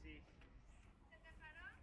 Sí. ¿Se te paró?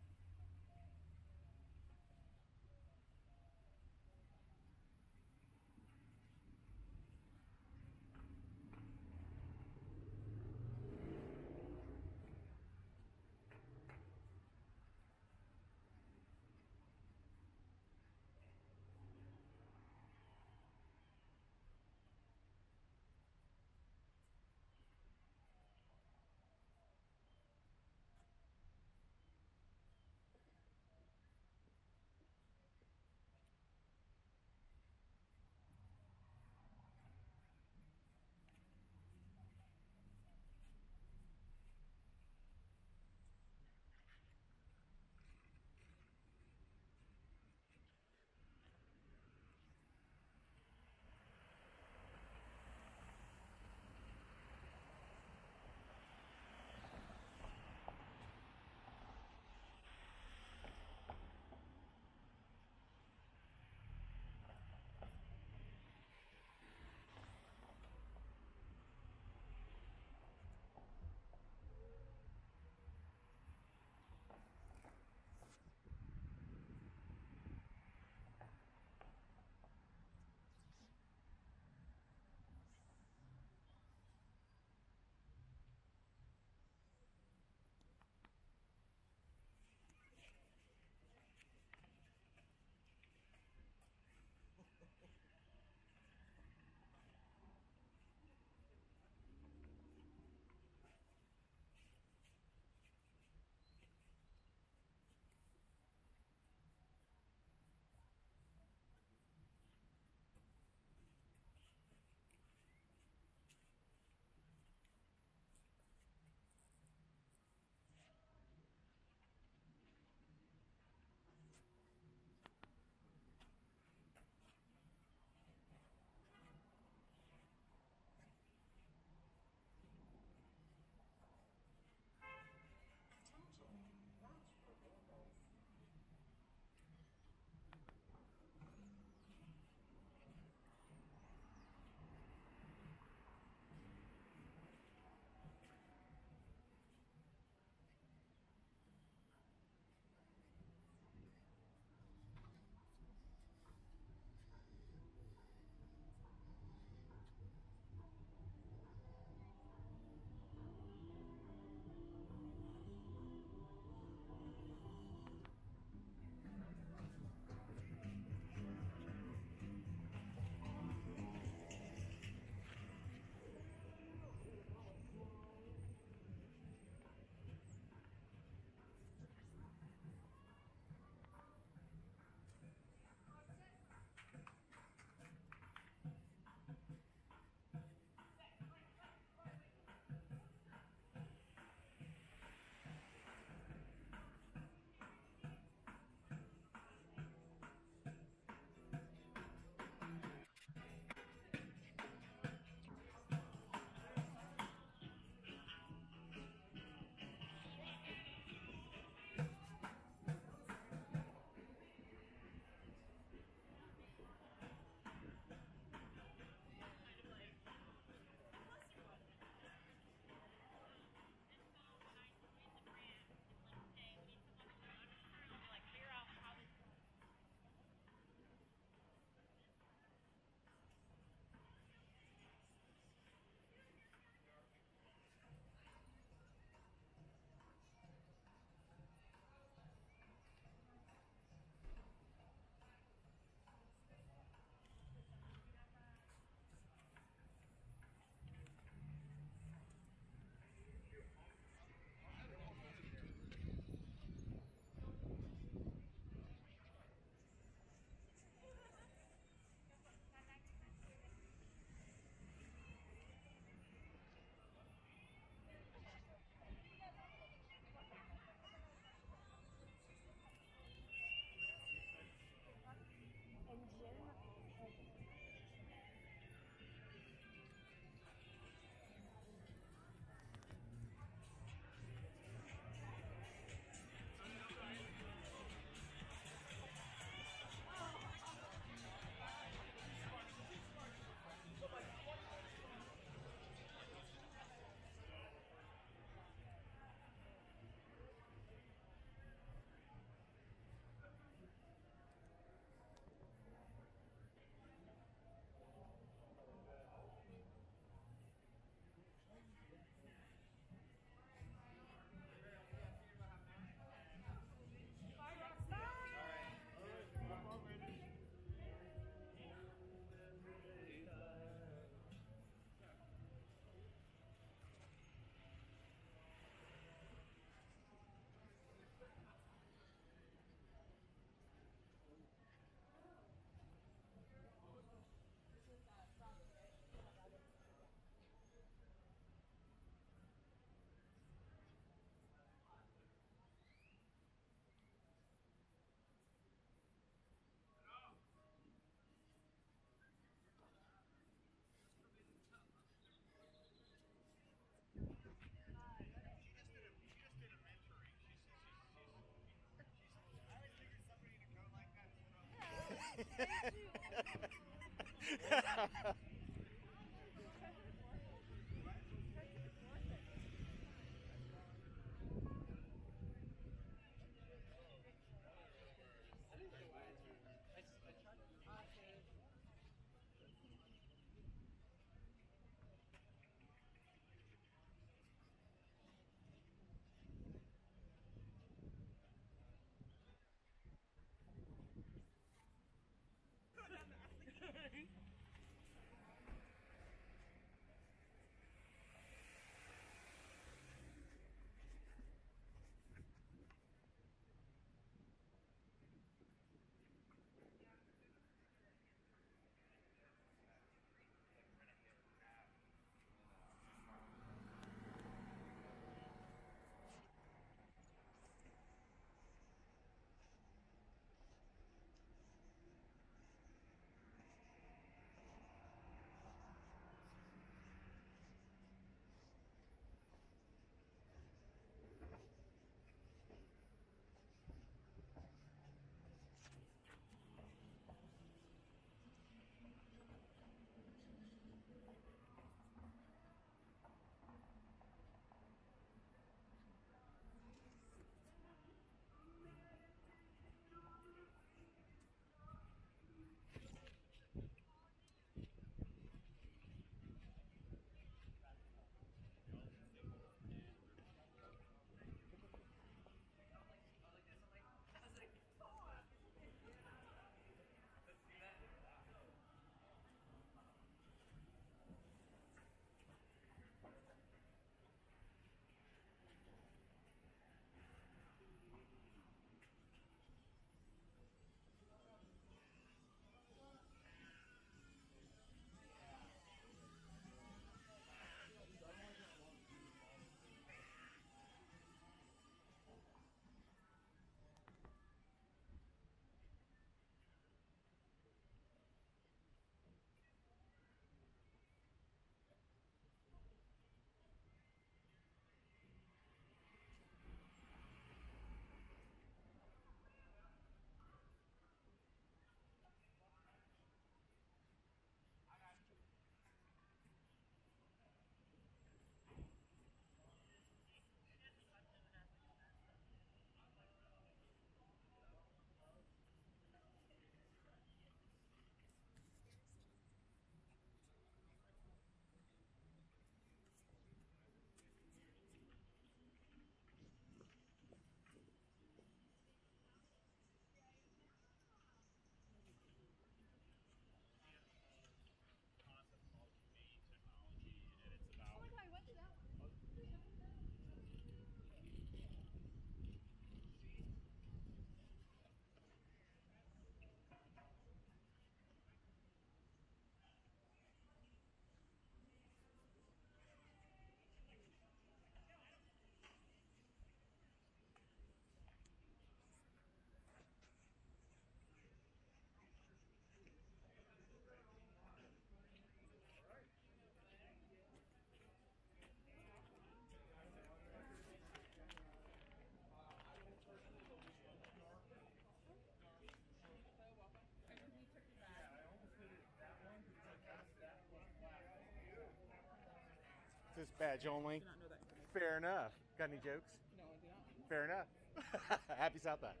This badge only. Fair enough. Got any jokes? No, I do not. Fair enough. Happy South by.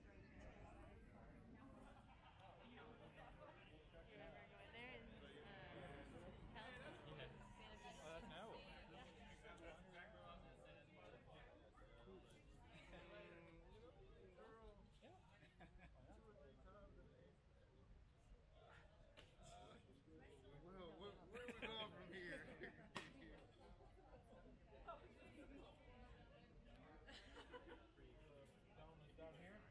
No. Well, where are we going from here? Down here?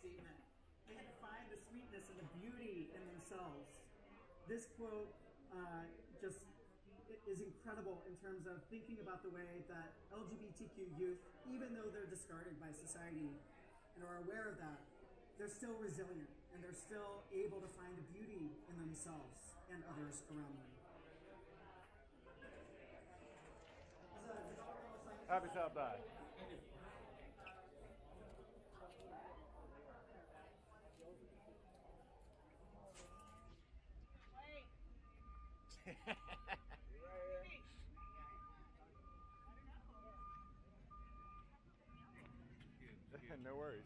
statement. They find the sweetness and the beauty in themselves. This quote just is incredible in terms of thinking about the way that LGBTQ youth, even though they're discarded by society and are aware of that, they're still resilient and they're still able to find the beauty in themselves and others around them. Happy South by. No worries.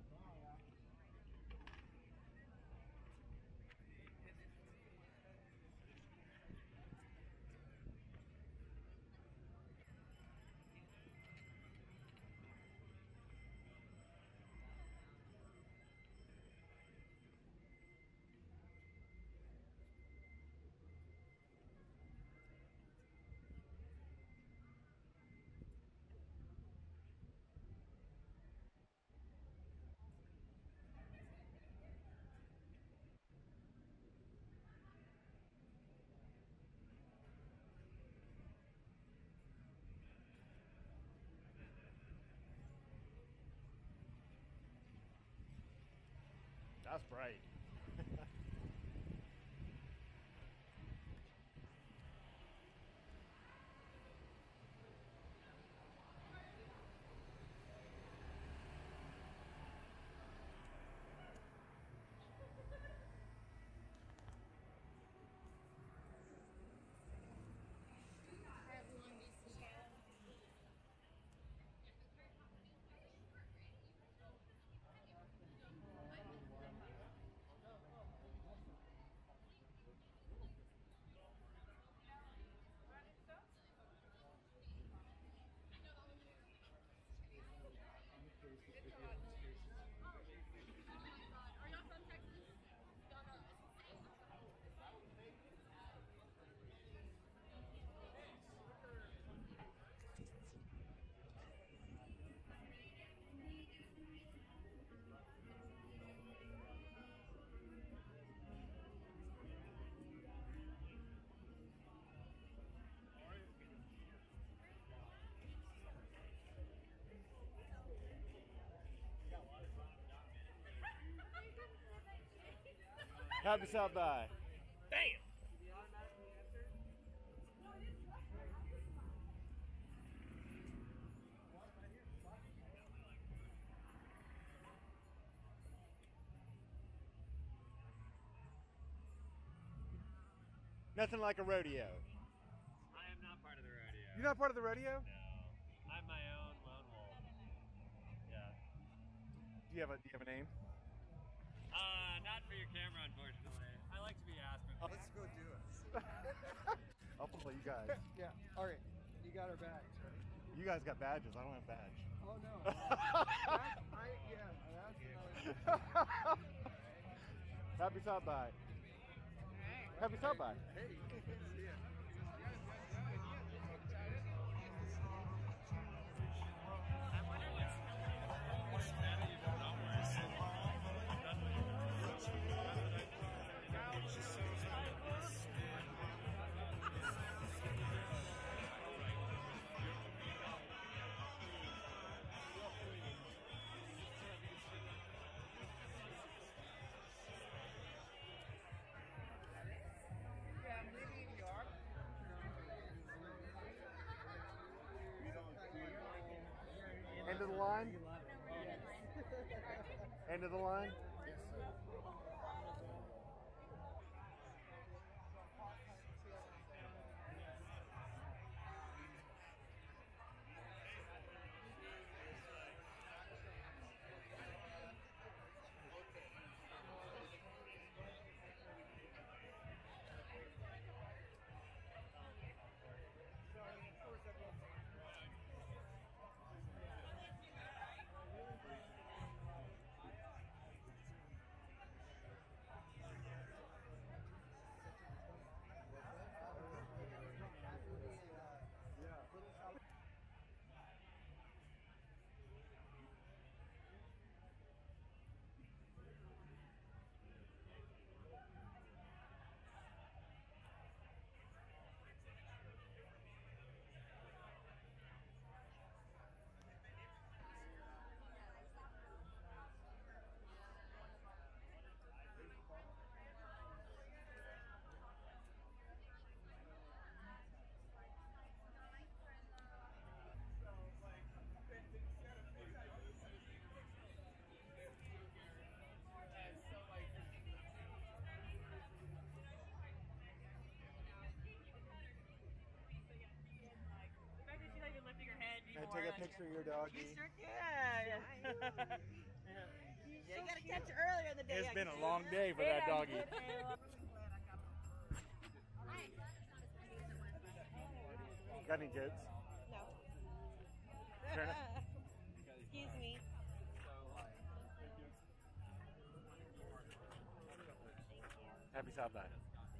That's bright. Happy South by. Bam! Nothing like a rodeo. I am not part of the rodeo. You're not part of the rodeo? No. I'm my own lone wolf. Yeah. Do you have a name? Not for your camera, unfortunately. I like to be Aspen. Let's go do it. I'll follow you guys. Yeah, alright. You got our bags, right? You guys got badges. I don't have badge. Oh no. That's Happy South by. Happy South by. Hey, see ya. End of the line? End of the line? picture of your doggy. You sure can. Yeah, you gotta catch it earlier in the day. It's been a long day for that doggy. Got any jokes? No. Turn it. Excuse me. Happy South by.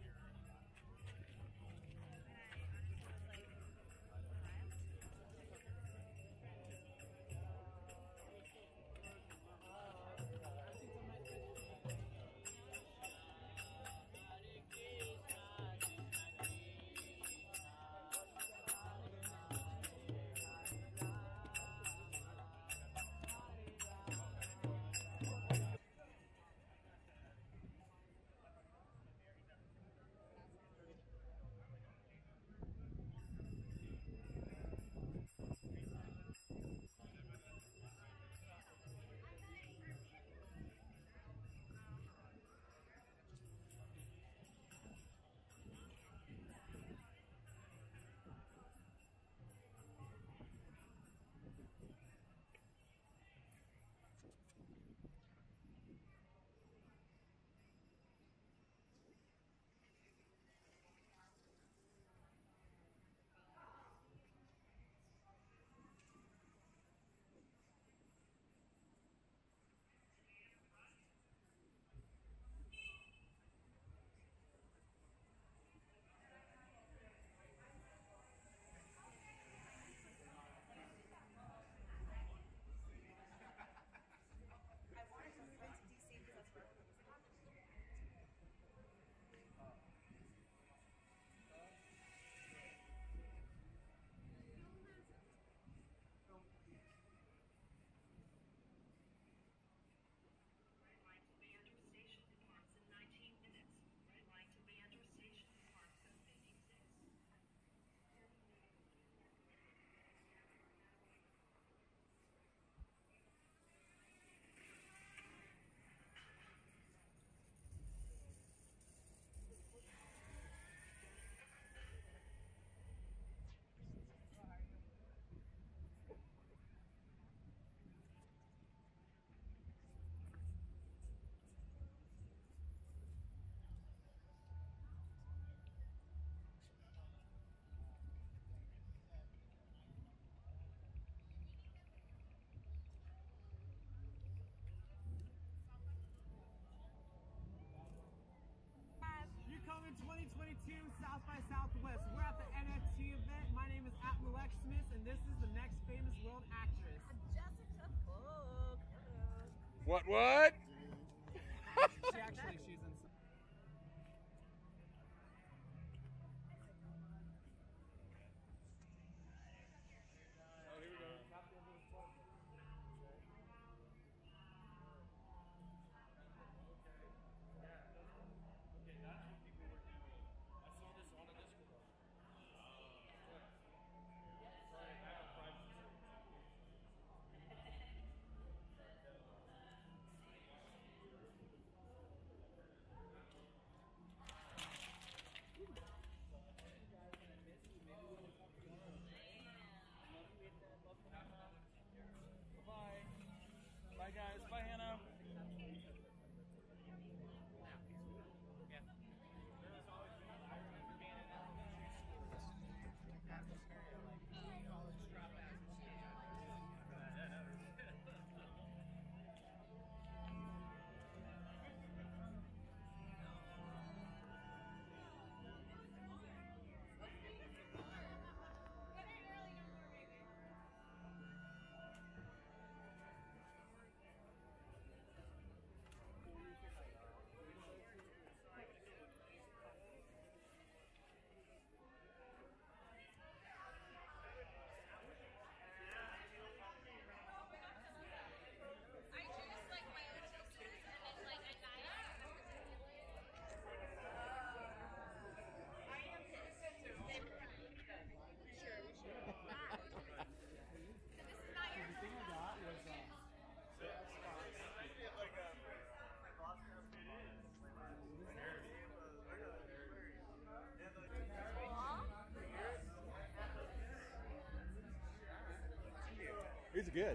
Coming 2022 South by Southwest. We're at the NFT event. My name is Atmalek Smith, and this is the next famous world actress. Jessica Cook. What? She's in. good.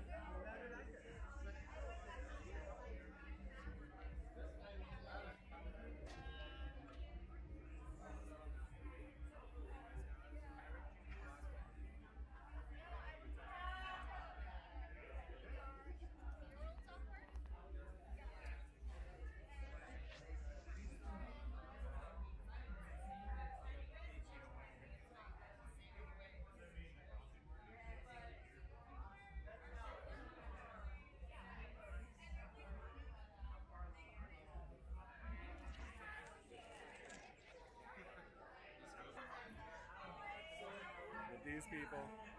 These people.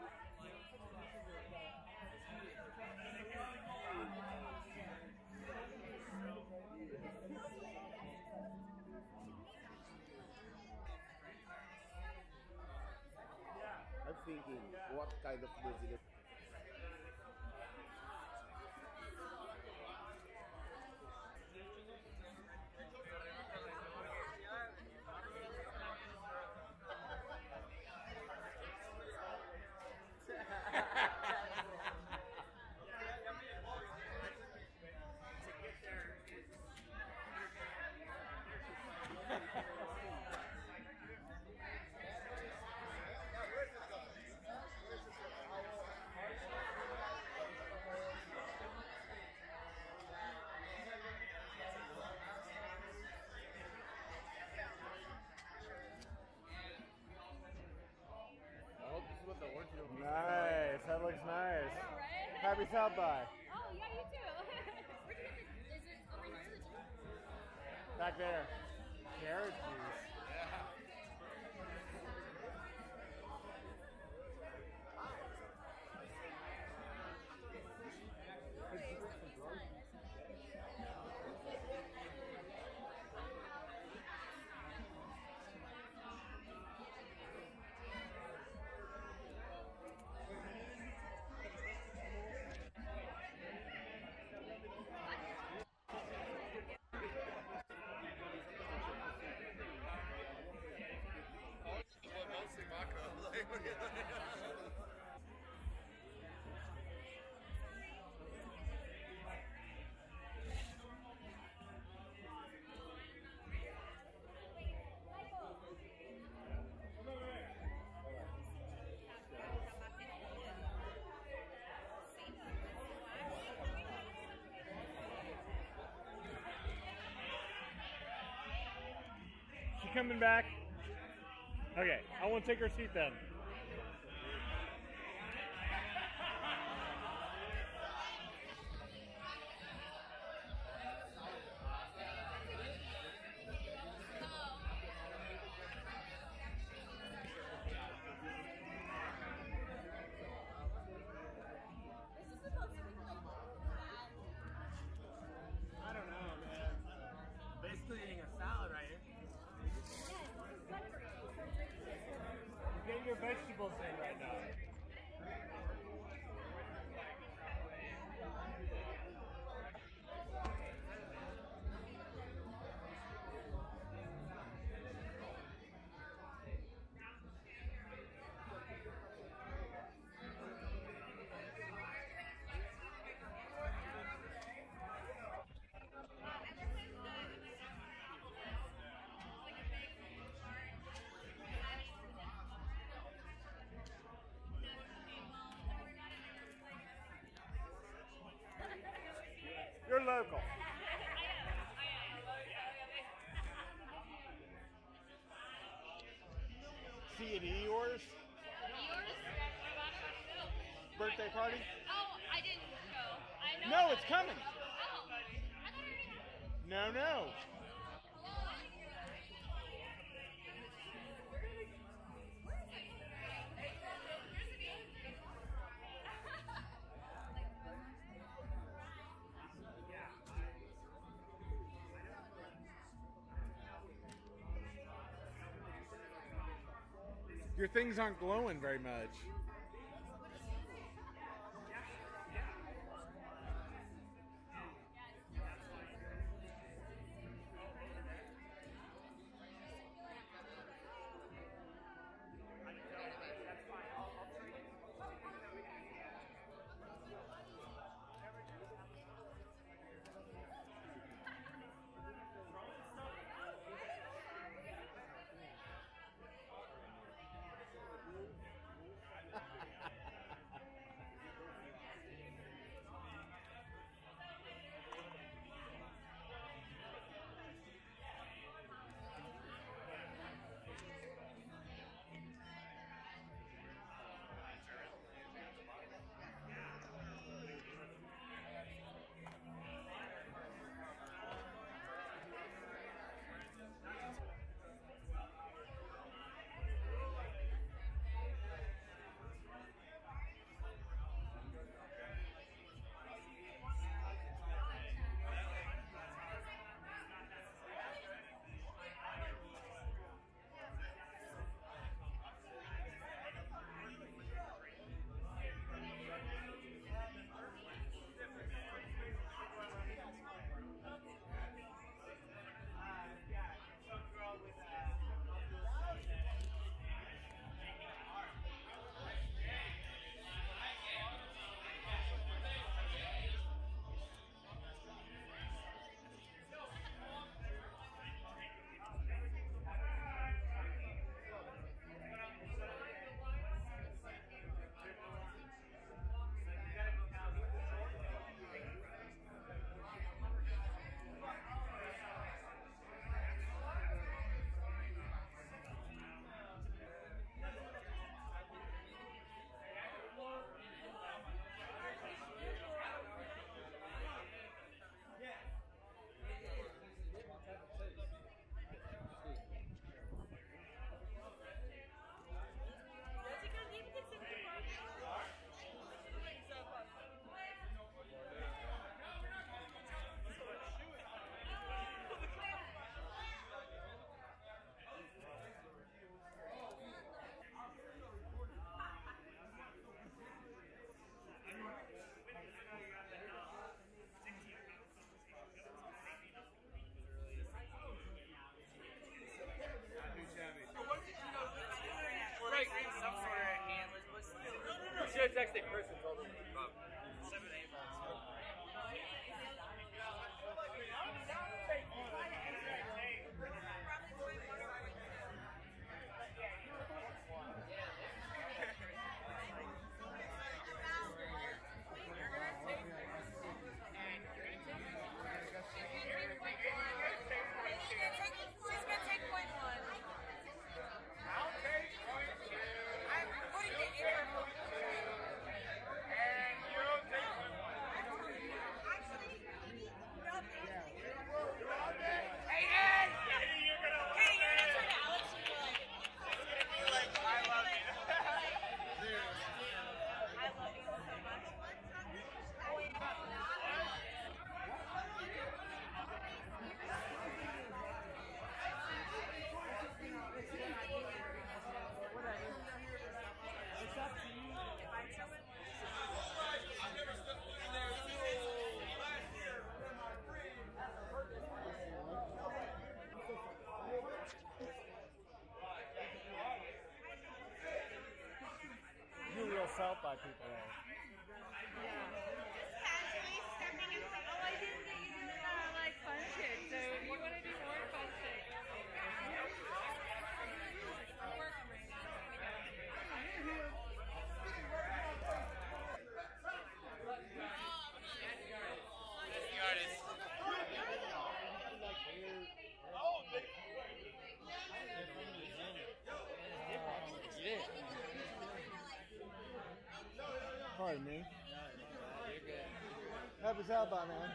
I'm thinking, what kind of Brazilian? I hope this is what the original. Nice. That looks nice. Right? Happy South by. Oh, yeah, you too. Where'd you get the, is it over here, the juice? Back there. Carrot juice. She coming back? Okay, I won't take her seat then. I don't know, man. Basically eating a salad right here. You're getting your vegetables in right now. You're local. C&E yours? Birthday party? Oh, I didn't go. I know. No, about it's it. coming. Oh, I thought I No, no. Your things aren't glowing very much. up by people there. Casually stepping in front. Oh, I didn't get you doing like fun shit. So you want to do more fun shit? Pardon me. Happy Salba, man.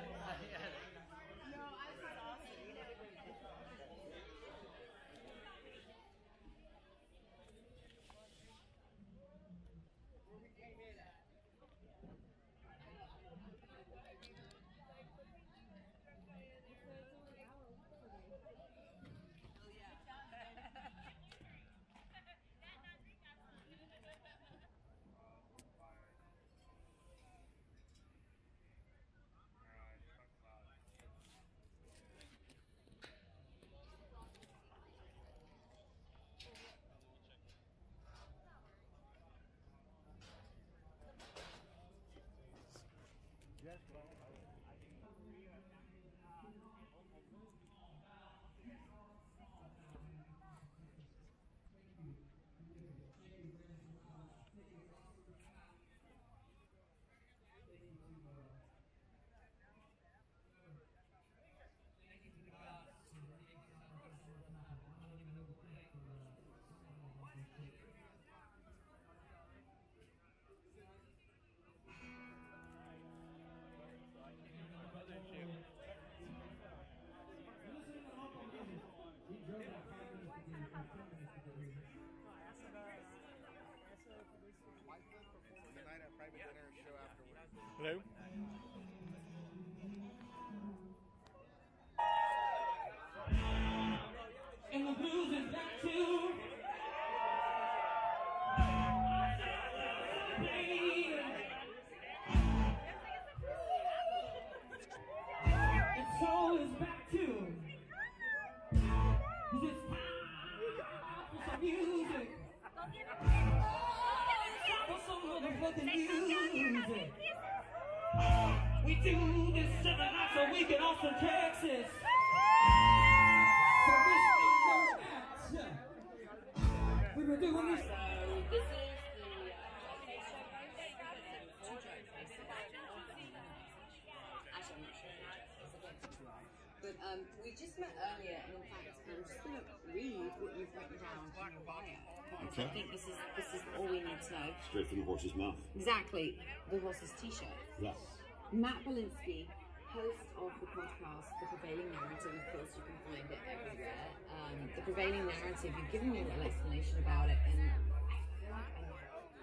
Tonight at private dinner show afterwards. Hello? And the blues is back too. And soul is back too. 'Cause it's time for some music. For some motherfucking music. We do this every night so we can also Texas. So this ain't no act. We've been doing this. This is the But we just met earlier, and in fact, I'm just going to read what you've written down in your bio. Because I think this is all we need to know. Straight from the horse's mouth. Exactly, the horse's t-shirt. Yes. Matt Belinsky, host of the podcast, The Prevailing Narrative. Of course, you can find it everywhere. The Prevailing Narrative, you've given me a little explanation about it, and I feel like I know.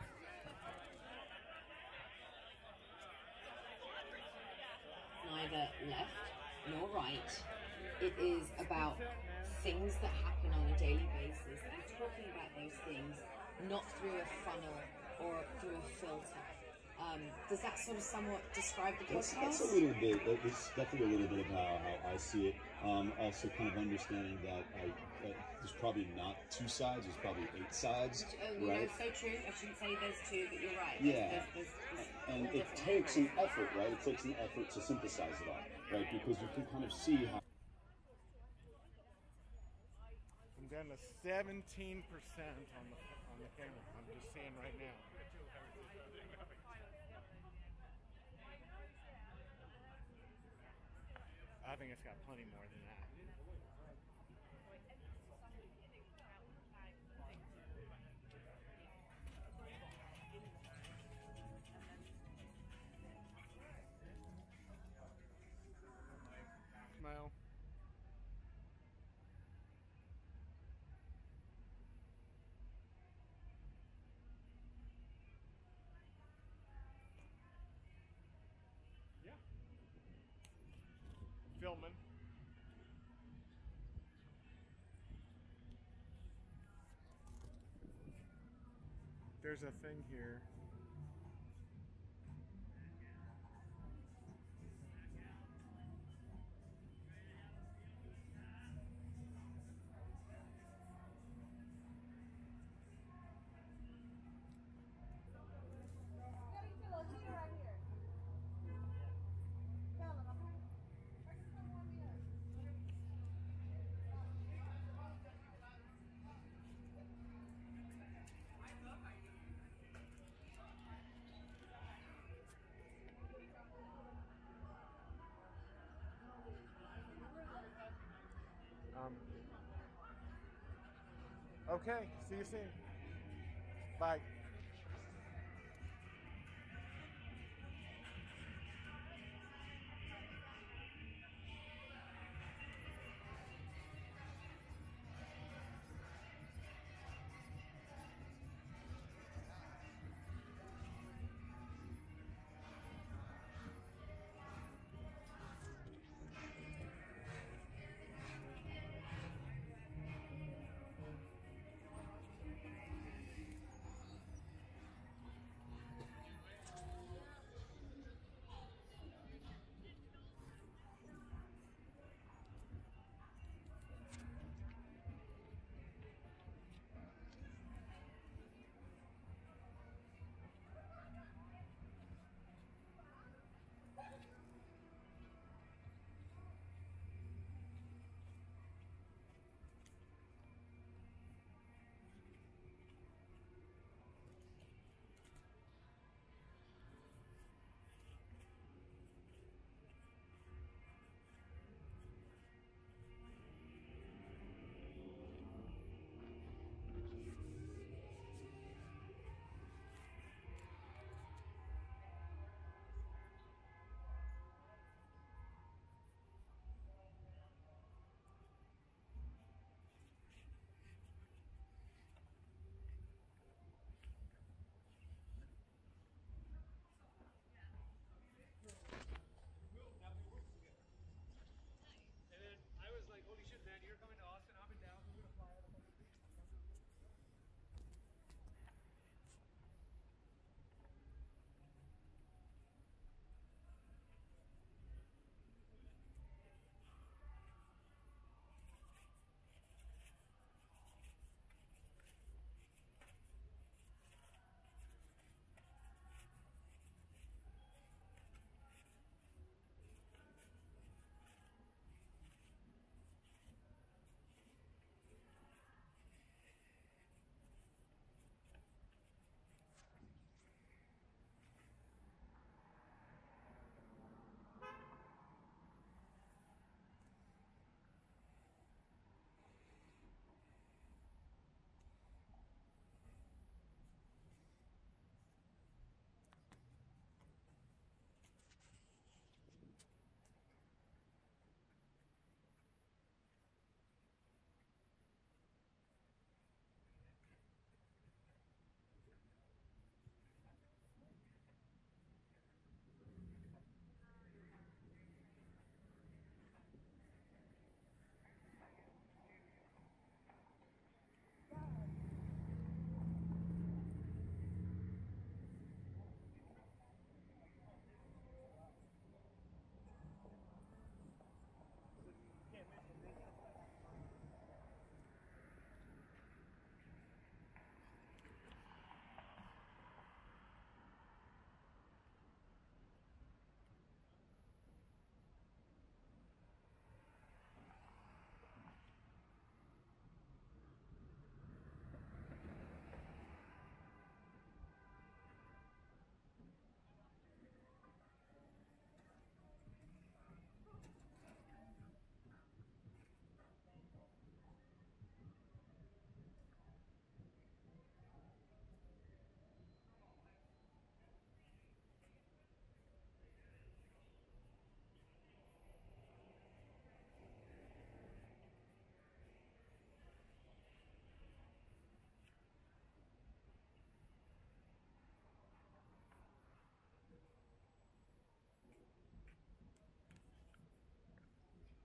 Neither left nor right. It is about things that happen on a daily basis and talking about those things not through a funnel or through a filter. Does that sort of somewhat describe the podcast? That's a little bit. It's definitely a little bit about how I see it. Also, kind of understanding that there's probably not two sides. There's probably 8 sides. You right? know, so true. I shouldn't say there's 2, but you're right. Yeah. There's And all it different takes an angles. effort, right? It takes an effort to synthesize it all, right? Because you can kind of see how. I'm down to 17% on the camera. I'm just seeing right now. I think it's got plenty more than that. Smile. Yeah. Filming. There's a thing here. Okay, see you soon. Bye.